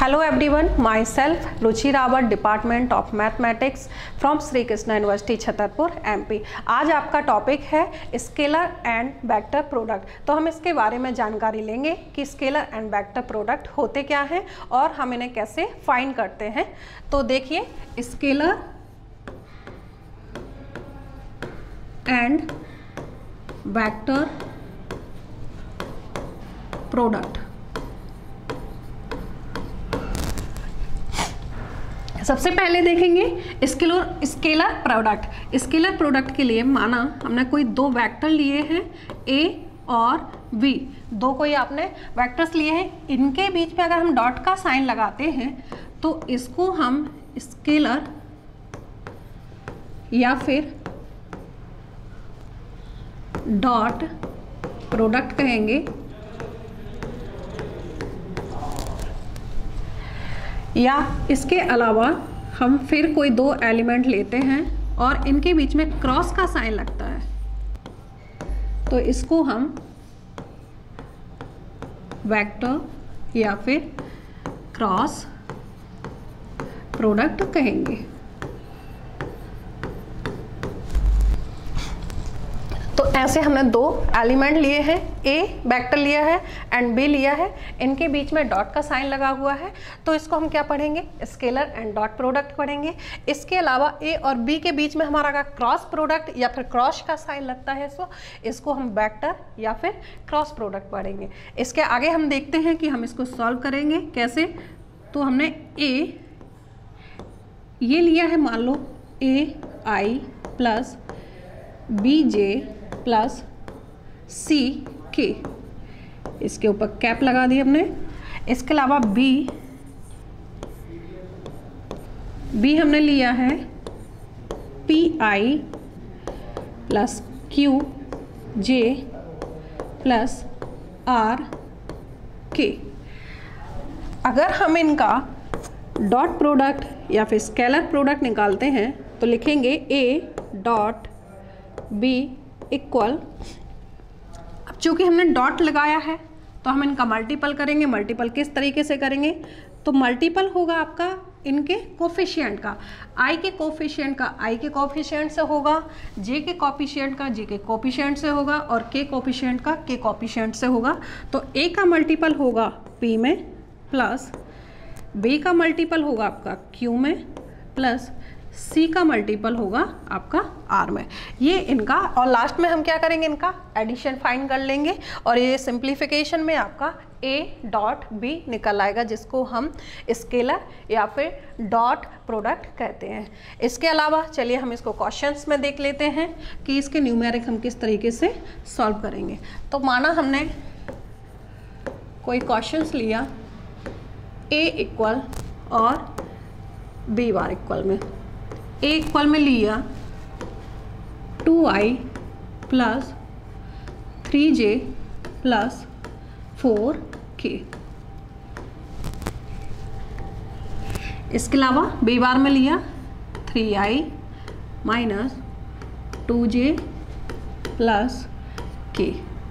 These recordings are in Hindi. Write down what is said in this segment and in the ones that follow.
Hello everyone, myself Ruchi Rawat, Department of Mathematics from Sri Krishna University Chhatarpur MP। आज आपका टॉपिक है स्केलर एंड वेक्टर प्रोडक्ट। तो हम इसके बारे में जानकारी लेंगे कि स्केलर एंड वेक्टर प्रोडक्ट होते क्या हैं और हम इन्हें कैसे फाइंड करते हैं। तो देखिए, स्केलर एंड वेक्टर प्रोडक्ट। सबसे पहले देखेंगे स्केलर प्रोडक्ट। स्केलर प्रोडक्ट के लिए माना हमने कोई दो वेक्टर लिए हैं a और b, दो कोई आपने वेक्टर्स लिए हैं, इनके बीच में अगर हम डॉट का साइन लगाते हैं तो इसको हम स्केलर या फिर डॉट प्रोडक्ट कहेंगे। या इसके अलावा हम फिर कोई दो एलिमेंट लेते हैं और इनके बीच में क्रॉस का साइन लगता है तो इसको हम वेक्टर या फिर क्रॉस प्रोडक्ट कहेंगे। तो ऐसे हमने दो एलिमेंट लिए हैं, ए वेक्टर लिया है एंड बी लिया है, इनके बीच में डॉट का साइन लगा हुआ है तो इसको हम क्या पढ़ेंगे, स्केलर एंड डॉट प्रोडक्ट पढ़ेंगे। इसके अलावा ए और बी के बीच में हमारा क्रॉस प्रोडक्ट या फिर क्रॉस का साइन लगता है इसको हम वेक्टर या फिर क्रॉस प्रोडक्ट पढ़ेंगे। इसके आगे हम देखते हैं कि हम इसको सॉल्व करेंगे कैसे। तो हमने ए ये लिया है, मान लो A I plus B J plus C K, इसके ऊपर कैप लगा दी हमने। इसके अलावा बी हमने लिया है P I plus Q J plus R K. अगर हम इनका डॉट प्रोडक्ट या फिर स्केलर प्रोडक्ट निकालते हैं तो लिखेंगे ए डॉट बी इक्वल, अब चूंकि हमने डॉट लगाया है तो हम इनका मल्टीपल करेंगे। मल्टीपल किस तरीके से करेंगे, तो मल्टीपल होगा आपका इनके कोफिशिएंट का, आई के कोफिशिएंट का आई के कोफिशिएंट से होगा, जे के कोफिशिएंट का जे के कोफिशिएंट से होगा और के कोफिशिएंट का के कोफिशिएंट से होगा। तो ए का मल्टीपल होगा पी में प्लस बी का मल्टीपल होगा आपका क्यू में प्लस सी का मल्टीपल होगा आपका आर में। ये इनका, और लास्ट में हम क्या करेंगे, इनका एडिशन फाइंड कर लेंगे और ये सिंप्लीफिकेशन में आपका ए डॉट बी निकल आएगा जिसको हम स्केलर या फिर डॉट प्रोडक्ट कहते हैं। इसके अलावा चलिए हम इसको क्वेश्चंस में देख लेते हैं कि इसके न्यूमेरिक हम किस तरीके से सॉल्व करेंगे। तो माना हमने कोई क्वेश्चंस लिया ए इक्वल और बी बार इक्वल में, ए इक्वल में लिया 2i plus 3j plus 4k। इसके अलावा बी बार में लिया 3i minus 2j plus k।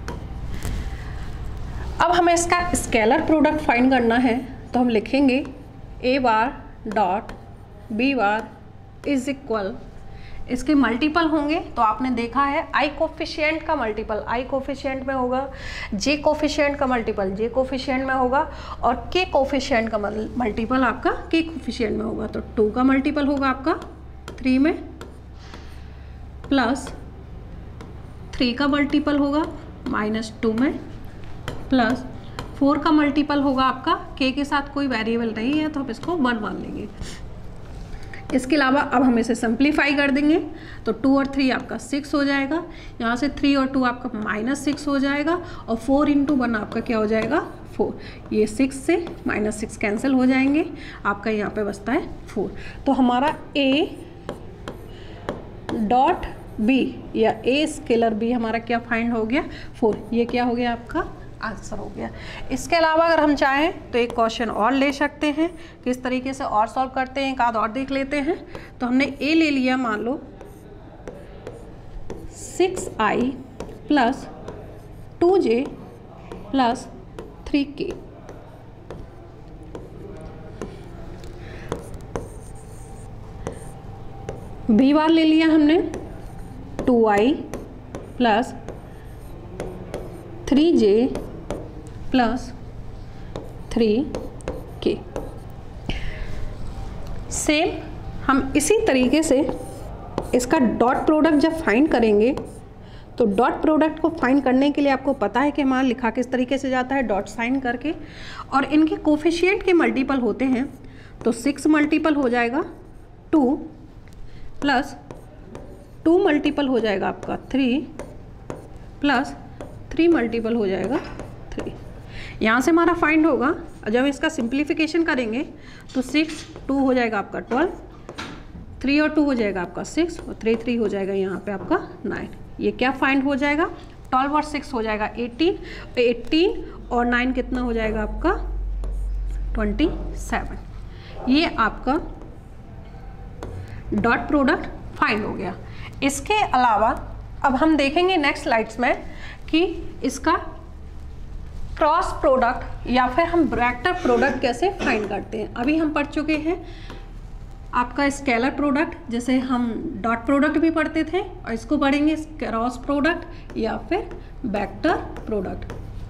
अब हमें इसका स्केलर प्रोडक्ट फाइंड करना है तो हम लिखेंगे a bar dot b bar is equal, इसके मल्टीपल होंगे तो आपने देखा है आई कोफिशिएंट का मल्टीपल आई कोफिशिएंट में होगा, जे कोफिशिएंट का मल्टीपल जे कोफिशिएंट में होगा और के कोफिशिएंट का मल्टीपल आपका के कोफिशिएंट में होगा। तो 2 का मल्टीपल होगा आपका 3 में प्लस 3 का मल्टीपल होगा -2 में प्लस 4 का मल्टीपल होगा आपका के के साथ कोई वेरिएबल नहीं है तो हम इसको 1 मान लेंगे। इसके अलावा अब हम इसे सिंप्लीफाई कर देंगे तो 2 और 3 आपका 6 हो जाएगा, यहाँ से 3 और 2 आपका -6 हो जाएगा और 4 × 1 आपका क्या हो जाएगा 4। ये 6 से -6 कैंसिल हो जाएंगे, आपका यहाँ पे बचता है 4। तो हमारा ए डॉट बी या ए स्केलर बी हमारा क्या फाइंड हो गया 4। ये क्या हो गया आपका आंसर हो गया। इसके अलावा अगर हम चाहें तो एक क्वेश्चन और ले सकते हैं, किस तरीके से और सॉल्व करते हैं एक आध और देख लेते हैं। तो हमने ए ले लिया, मान लो 6i plus 2j plus 3k। B bar ले लिया हमने 2i plus 3j plus 3k। Same हम इसी तरीके से इसका डॉट प्रोडक्ट जब फाइंड करेंगे तो डॉट प्रोडक्ट को फाइंड करने के लिए आपको पता है कि हमारा लिखा किस तरीके से जाता है, डॉट साइन करके, और इनके कोफिशिएंट के मल्टीपल होते हैं तो 6 मल्टीपल हो जाएगा 2 प्लस 2 मल्टीपल हो जाएगा आपका 3 प्लस 3 मल्टीपल हो जाएगा 3। यहाँ से हमारा फाइंड होगा, जब इसका सिंप्लीफिकेशन करेंगे तो 6 2 हो जाएगा आपका 12, 3 और 2 हो जाएगा आपका 6 और 3 3 हो जाएगा यहाँ पे आपका 9। ये क्या फाइंड हो जाएगा, 12 और 6 हो जाएगा 18 और 9 कितना हो जाएगा आपका 27। ये आपका डॉट प्रोडक्ट फाइंड हो गया। इसके अलावा अब हम देखेंगे नेक्स्ट स्लाइड्स में कि इसका क्रॉस प्रोडक्ट या फिर हम वेक्टर प्रोडक्ट कैसे फाइंड करते हैं। अभी हम पढ़ चुके हैं आपका स्केलर प्रोडक्ट, जैसे हम डॉट प्रोडक्ट भी पढ़ते थे, और इसको पढ़ेंगे क्रॉस प्रोडक्ट या फिर वेक्टर प्रोडक्ट।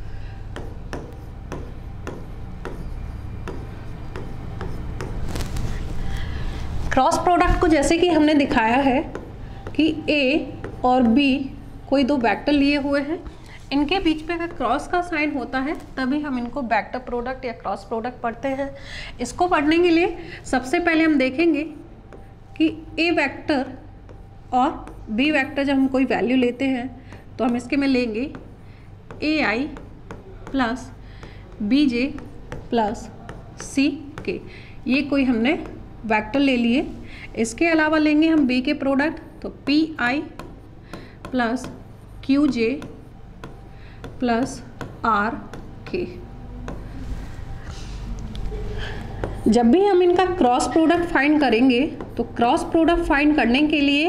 क्रॉस प्रोडक्ट को जैसे कि हमने दिखाया है कि A और B कोई दो वेक्टर लिए हुए हैं, इनके बीच पे अगर क्रॉस का साइन होता है तभी हम इनको वेक्टर प्रोडक्ट या क्रॉस प्रोडक्ट पढ़ते हैं। इसको पढ़ने के लिए सबसे पहले हम देखेंगे कि A वेक्टर और B वेक्टर जब हम कोई वैल्यू लेते हैं तो हम इसके में लेंगे AI plus BJ plus CK। ये कोई हमने वेक्टर ले लिए। इसके अलावा लेंगे हम B के प्रोडक्ट, तो PI plus QJ plus RK। जब भी हम इनका क्रॉस प्रोडक्ट फाइंड करेंगे तो क्रॉस प्रोडक्ट फाइंड करने के लिए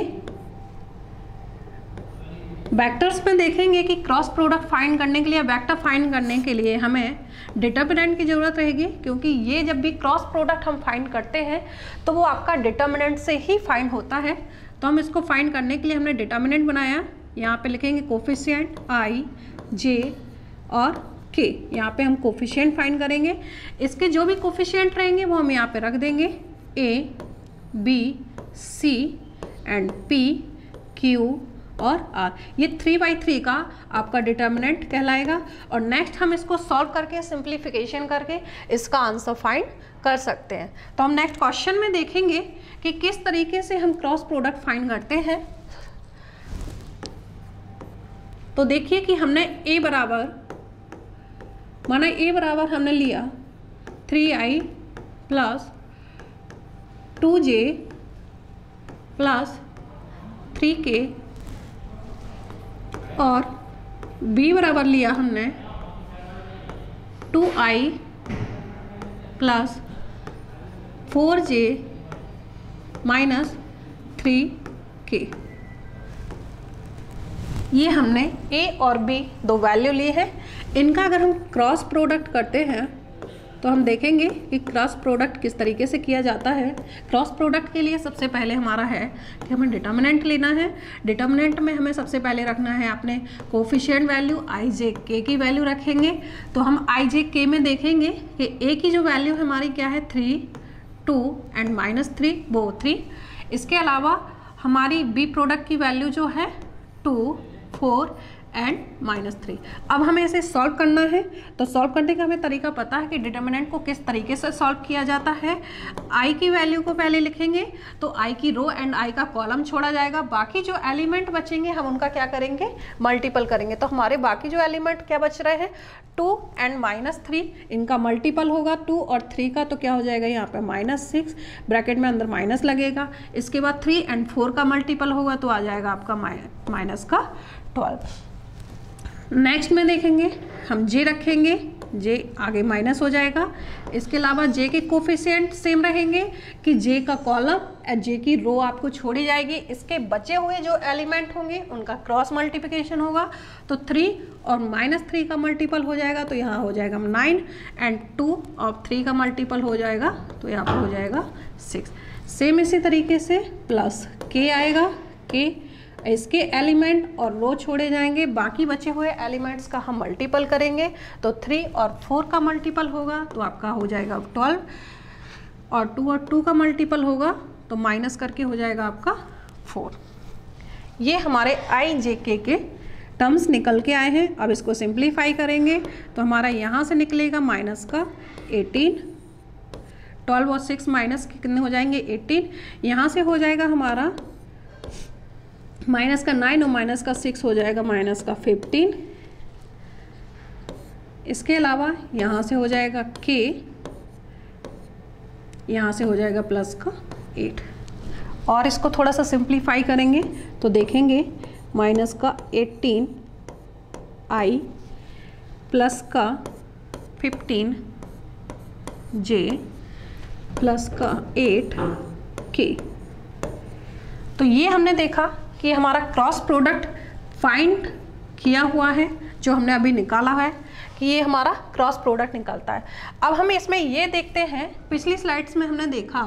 वेक्टर्स में देखेंगे कि क्रॉस प्रोडक्ट फाइंड करने के लिए, वेक्टर फाइंड करने के लिए हमें डिटर्मिनेंट की ज़रूरत रहेगी, क्योंकि ये जब भी क्रॉस प्रोडक्ट हम फाइंड करते हैं तो वो आपका डिटर्मिनेंट से ही फाइंड होता है। तो हम इसको फाइंड करने के लिए हमने डिटर्मिनेंट बनाया। यहाँ पे लिखेंगे कोफिशिएंट I, J और K। यहाँ पे हम कोफिशिएंट फाइंड करेंगे। इसके जो भी कोफिशिएंट रहेंगे वो हम यहाँ पे रख देंगे A, B, C and P, Q और R। ये 3/3 का आपका डिटर्मिनेंट कहलाएगा। और नेक्स्ट हम इसको सॉल्व करके सिंप्लीफिकेशन करके इसका आंसर फाइंड कर सकते हैं। तो हम नेक्स्ट क्वेश्चन में देखेंगे कि किस तरीके से हम क्रॉस प्रोडक्ट फाइंड करते हैं। तो देखिए कि हमने A बराबर माना, A बराबर हमने लिया 3i plus 2j plus 3k, और B बराबर लिया हमने 2i plus 4j minus 3k। ये हमने A और B दो वैल्यू लिए हैं। इनका अगर हम क्रॉस प्रोडक्ट करते हैं तो हम देखेंगे कि क्रॉस प्रोडक्ट किस तरीके से किया जाता है। क्रॉस प्रोडक्ट के लिए सबसे पहले हमारा है कि हमें डिटर्मिनेंट लेना है। डिटर्मिनेंट में हमें सबसे पहले रखना है अपने coefficient value I, J, K की वैल्यू रखेंगे। तो हम I, J, K में देखेंगे कि A की जो वैल्यू हमारी क्या है 3, 2 एंड -3 वो 3। इसके अलावा हमारी B प्रोडक्ट की वैल्यू जो है 2, 4 एंड -3। अब हमें इसे सॉल्व करना है। तो सॉल्व करने का हमें तरीका पता है कि डिटर्मिनेंट को किस तरीके से सॉल्व किया जाता है। I की वैल्यू को पहले लिखेंगे तो I की रो एंड I का कॉलम छोड़ा जाएगा। बाकी जो एलिमेंट बचेंगे हम उनका क्या करेंगे, मल्टीपल करेंगे। तो हमारे बाकी जो एलिमेंट क्या बच रहे हैं 2 एंड -3, इनका मल्टीपल होगा 2 और 3 का, तो क्या हो जाएगा यहाँ पे -6 ब्रैकेट में अंदर माइनस लगेगा। इसके बाद 3 एंड 4 का मल्टीपल होगा तो आ जाएगा आपका माइनस का 12। नेक्स्ट में देखेंगे हम J रखेंगे, J आगे माइनस हो जाएगा। इसके अलावा J के कोफिशिएंट सेम रहेंगे कि J का कॉलम और J की रो आपको छोड़ी जाएगी। इसके बचे हुए जो एलिमेंट होंगे उनका क्रॉस मल्टीप्लिकेशन होगा तो 3 और -3 का मल्टीपल हो जाएगा तो यहाँ हो जाएगा 9 एंड 2 और 3 का मल्टीपल हो जाएगा तो यहाँ पर हो जाएगा 6। सेम इसी तरीके से प्लस के आएगा, के इसके एलिमेंट और रो छोड़े जाएंगे, बाकी बचे हुए एलिमेंट्स का हम मल्टीपल करेंगे तो 3 और 4 का मल्टीपल होगा तो आपका हो जाएगा 12, और 2 और 2 का मल्टीपल होगा तो माइनस करके हो जाएगा आपका 4। ये हमारे आई जे के टर्म्स निकल के आए हैं। अब इसको सिंप्लीफाई करेंगे तो हमारा यहाँ से निकलेगा माइनस का 18, 12 और 6 माइनस के कितने हो जाएंगे 18, यहाँ से हो जाएगा हमारा माइनस का 9 और माइनस का 6 हो जाएगा माइनस का 15। इसके अलावा यहाँ से हो जाएगा के, यहाँ से हो जाएगा प्लस का 8, और इसको थोड़ा सा सिंप्लीफाई करेंगे तो देखेंगे माइनस का 18 आई प्लस का 15 जे प्लस का 8 के। तो ये हमने देखा कि हमारा क्रॉस प्रोडक्ट फाइंड किया हुआ है, जो हमने अभी निकाला है कि ये हमारा क्रॉस प्रोडक्ट निकलता है। अब हम इसमें ये देखते हैं, पिछली स्लाइड्स में हमने देखा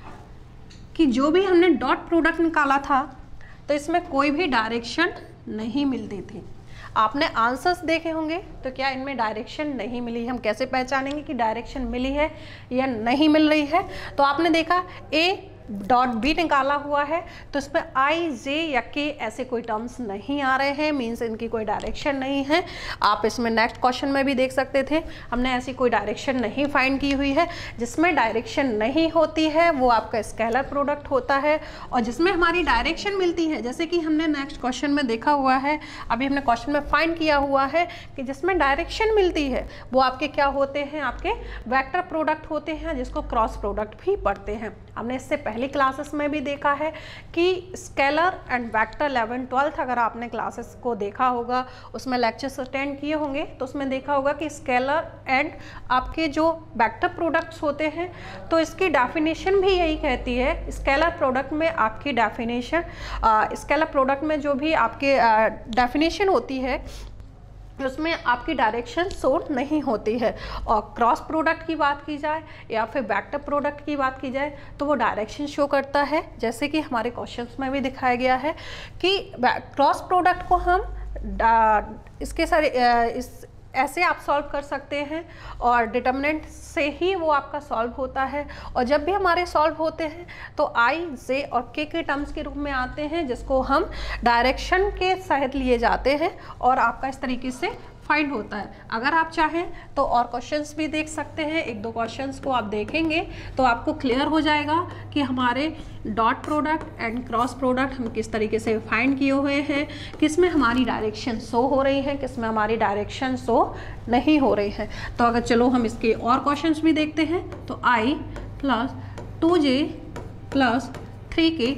कि जो भी हमने डॉट प्रोडक्ट निकाला था तो इसमें कोई भी डायरेक्शन नहीं मिलती थी। आपने आंसर्स देखे होंगे तो क्या इनमें डायरेक्शन नहीं मिली। हम कैसे पहचानेंगे कि डायरेक्शन मिली है या नहीं मिल रही है? तो आपने देखा ए डॉट बी निकाला हुआ है तो इसमें आई जे या के ऐसे कोई टर्म्स नहीं आ रहे हैं, मीन्स इनकी कोई डायरेक्शन नहीं है। आप इसमें नेक्स्ट क्वेश्चन में भी देख सकते थे, हमने ऐसी कोई डायरेक्शन नहीं फाइंड की हुई है। जिसमें डायरेक्शन नहीं होती है वो आपका स्केलर प्रोडक्ट होता है, और जिसमें हमारी डायरेक्शन मिलती है, जैसे कि हमने नेक्स्ट क्वेश्चन में देखा हुआ है, अभी हमने क्वेश्चन में फाइंड किया हुआ है कि जिसमें डायरेक्शन मिलती है वो आपके क्या होते हैं, आपके वेक्टर प्रोडक्ट होते हैं, जिसको क्रॉस प्रोडक्ट भी पढ़ते हैं। हमने इससे पहली क्लासेस में भी देखा है कि स्केलर एंड वेक्टर 11 12 अगर आपने क्लासेस को देखा होगा, उसमें लेक्चर्स अटेंड किए होंगे तो उसमें देखा होगा कि स्केलर एंड आपके जो वेक्टर प्रोडक्ट्स होते हैं तो इसकी डेफिनेशन भी यही कहती है। स्केलर प्रोडक्ट में आपकी डेफिनेशन, स्केलर प्रोडक्ट में जो भी आपके डेफिनेशन होती है उसमें आपकी डायरेक्शन शो नहीं होती है, और क्रॉस प्रोडक्ट की बात की जाए या फिर वेक्टर प्रोडक्ट की बात की जाए तो वो डायरेक्शन शो करता है। जैसे कि हमारे क्वेश्चंस में भी दिखाया गया है कि क्रॉस प्रोडक्ट को हम इसके सारे ऐसे आप सॉल्व कर सकते हैं, और डिटर्मिनेंट से ही वो आपका सॉल्व होता है। और जब भी हमारे सॉल्व होते हैं तो आई जे और के टर्म्स के रूप में आते हैं, जिसको हम डायरेक्शन के सहित लिए जाते हैं, और आपका इस तरीके से फाइंड होता है। अगर आप चाहें तो और क्वेश्चंस भी देख सकते हैं, एक दो क्वेश्चंस को आप देखेंगे तो आपको क्लियर हो जाएगा कि हमारे dot product and cross product हम किस तरीके से फाइंड किए हुए हैं, किस में हमारी डायरेक्शन शो हो रही है, किस में हमारी डायरेक्शन शो नहीं हो रही है। तो अगर चलो हम इसके और क्वेश्चंस भी देखते हैं तो आई प्लस 2j प्लस 3k,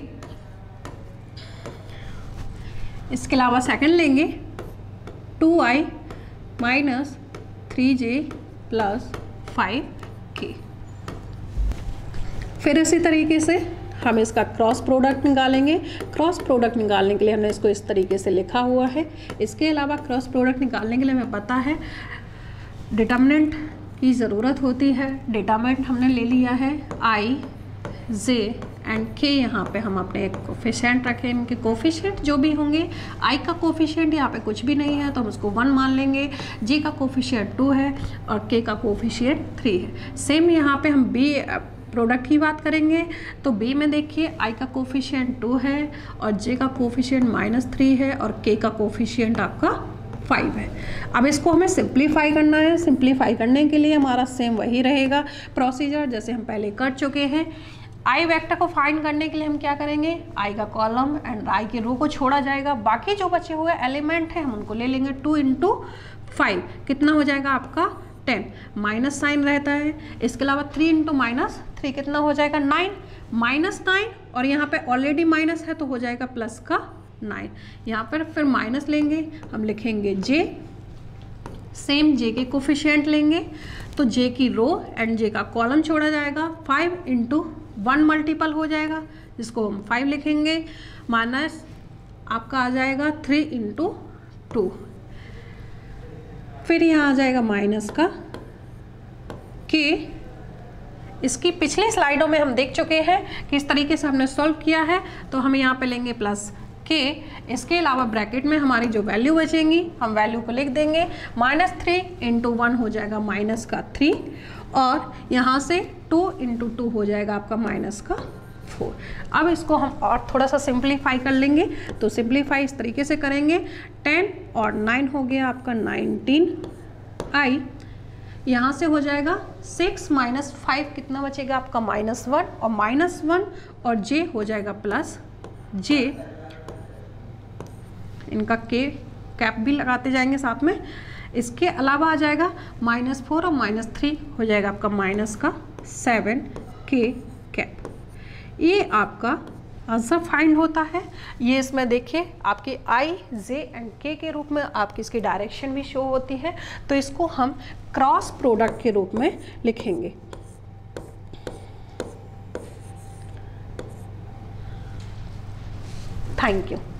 इसके अलावा सेकंड लेंगे 2i minus 3j plus 5k। फिर इसी तरीके से हम इसका क्रॉस प्रोडक्ट निकालेंगे। क्रॉस प्रोडक्ट निकालने के लिए हमने इसको इस तरीके से लिखा हुआ है। इसके अलावा क्रॉस प्रोडक्ट निकालने के लिए हमें पता है डिटर्मिनेंट की ज़रूरत होती है। डिटर्मिनेंट हमने ले लिया है आई जे एंड के, यहाँ पे हम अपने कोफिशिएंट रखें, इनके कोफिशिएंट जो भी होंगे, आई का कोफिशिएंट यहाँ पे कुछ भी नहीं है तो हम उसको 1 मान लेंगे, जे का कोफिशिएंट 2 है और के का कोफिशिएंट 3 है। सेम यहाँ पे हम बी प्रोडक्ट की बात करेंगे तो बी में देखिए आई का कोफिशिएंट 2 है और जे का कोफिशिएंट -3 है और के का कोफिशिएंट आपका 5 है। अब इसको हमें सिंप्लीफाई करना है। सिंप्लीफाई करने के लिए हमारा सेम वही रहेगा प्रोसीजर जैसे हम पहले कर चुके हैं। आई वेक्टर को फाइंड करने के लिए हम क्या करेंगे, आई का कॉलम एंड आई के रो को छोड़ा जाएगा, बाकी जो बचे हुए एलिमेंट हैं हम उनको ले लेंगे। 2 × 5 कितना हो जाएगा आपका 10, माइनस साइन रहता है। इसके अलावा 3 × -3 कितना हो जाएगा 9, -9 और यहाँ पे ऑलरेडी माइनस है तो हो जाएगा प्लस का 9। यहाँ पर फिर माइनस लेंगे, हम लिखेंगे जे, सेम जे के कोफिशिएंट लेंगे तो जे की रो एंड जे का कॉलम छोड़ा जाएगा। 5 × 1 मल्टीपल हो जाएगा जिसको हम 5 लिखेंगे, माइनस आपका आ जाएगा 3 × 2, फिर यहाँ आ जाएगा माइनस का के, इसकी पिछली स्लाइडों में हम देख चुके हैं कि इस तरीके से हमने सॉल्व किया है। तो हम यहाँ पे लेंगे प्लस के, इसके अलावा ब्रैकेट में हमारी जो वैल्यू बचेंगी हम वैल्यू को लिख देंगे। -3 × 1 हो जाएगा -3 और यहाँ से 2 × 2 हो जाएगा आपका -4। अब इसको हम और थोड़ा सा सिंप्लीफाई कर लेंगे। तो सिंप्लीफाई इस तरीके से करेंगे, 10 और 9 हो गया आपका 19i, यहाँ से हो जाएगा 6 - 5 कितना बचेगा आपका -1 और -1 और j हो जाएगा +j, इनका के कैप भी लगाते जाएंगे साथ में। इसके अलावा आ जाएगा -4 और -3 हो जाएगा आपका -7k कैप। ये आपका आंसर फाइंड होता है। ये इसमें देखिए आपकी i, j एंड k के रूप में आपकी इसकी डायरेक्शन भी शो होती है। तो इसको हम क्रॉस प्रोडक्ट के रूप में लिखेंगे। Thank you.